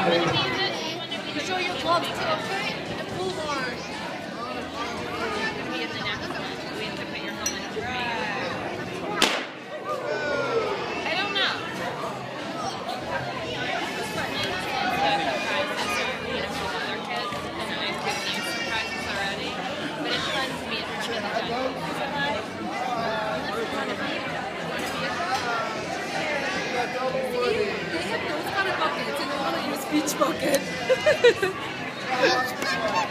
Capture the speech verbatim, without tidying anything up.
You show your gloves too, okay? The pool bar. I don't know. They have those kind of buckets and they want to use beach bucket.